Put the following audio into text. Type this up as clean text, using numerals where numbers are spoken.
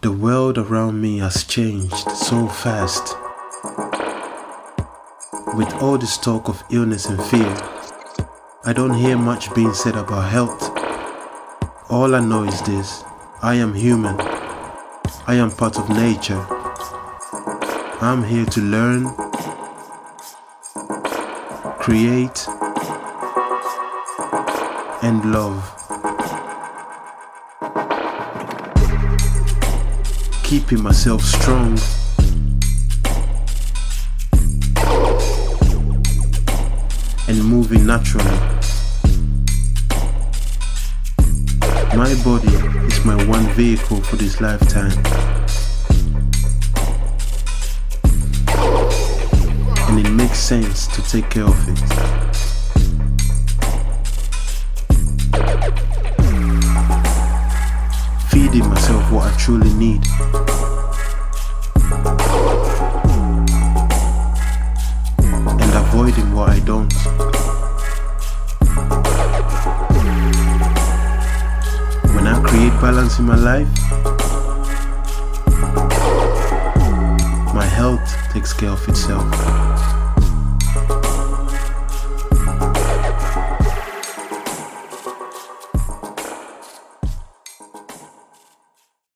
The world around me has changed so fast. With all this talk of illness and fear, I don't hear much being said about health. All I know is this: I am human. I am part of nature. I'm here to learn, create, and love. Keeping myself strong and moving naturally. My body is my one vehicle for this lifetime, and it makes sense to take care of it. Feeding myself what I truly need, and avoiding what I don't. When I create balance in my life, my health takes care of itself.